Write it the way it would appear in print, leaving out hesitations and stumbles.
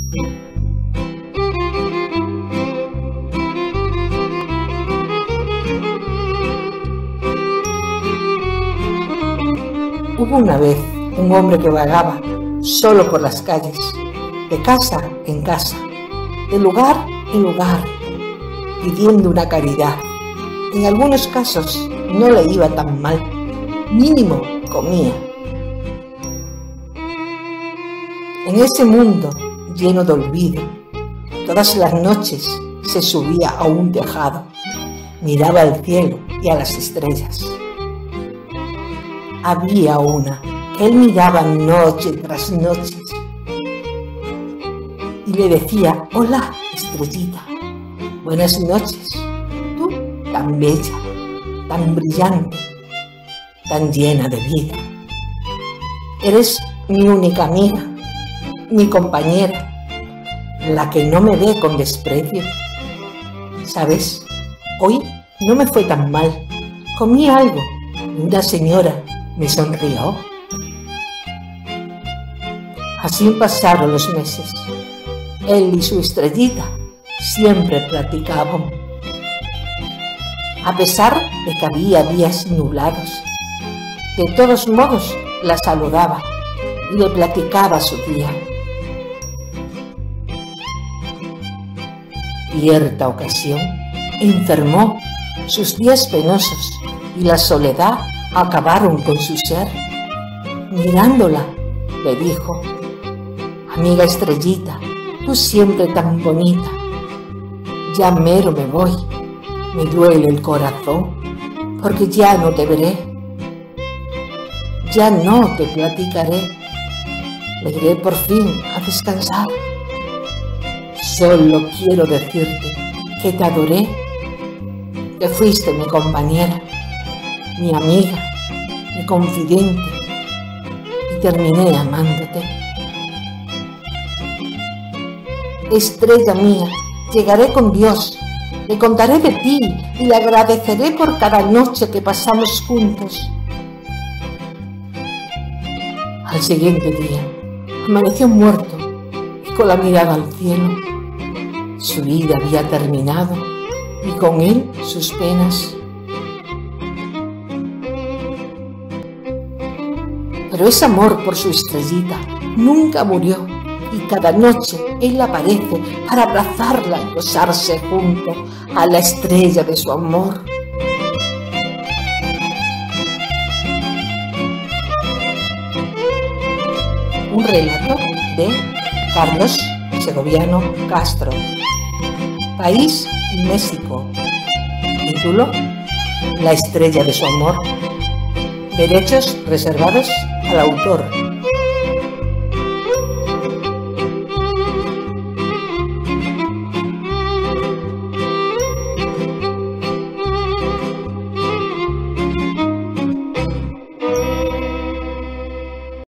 Hubo una vez un hombre que vagaba solo por las calles, de casa en casa, de lugar en lugar, pidiendo una caridad. En algunos casos no le iba tan mal, mínimo comía. En ese mundo lleno de olvido, todas las noches se subía a un tejado, miraba al cielo y a las estrellas. Había una que él miraba noche tras noche y le decía: hola, estrellita, buenas noches, tú tan bella, tan brillante, tan llena de vida. Eres mi única amiga, mi compañera, la que no me ve con desprecio. ¿Sabes? Hoy no me fue tan mal, comí algo y una señora me sonrió. Así pasaron los meses. Él y su estrellita siempre platicaban. A pesar de que había días nublados, de todos modos la saludaba y le platicaba su día. Cierta ocasión enfermó, sus días penosos y la soledad acabaron con su ser. Mirándola, le dijo: amiga estrellita, tú siempre tan bonita, ya mero me voy, me duele el corazón, porque ya no te veré, ya no te platicaré, me iré por fin a descansar. Solo quiero decirte que te adoré, que fuiste mi compañera, mi amiga, mi confidente, y terminé amándote. Estrella mía, llegaré con Dios, le contaré de ti y le agradeceré por cada noche que pasamos juntos. Al siguiente día, amaneció muerto y con la mirada al cielo. Su vida había terminado y con él sus penas. Pero ese amor por su estrellita nunca murió y cada noche él aparece para abrazarla y gozarse junto a la estrella de su amor. Un relato de Carlos Segoviano Castro. País: México. Título: La estrella de su amor. Derechos reservados al autor.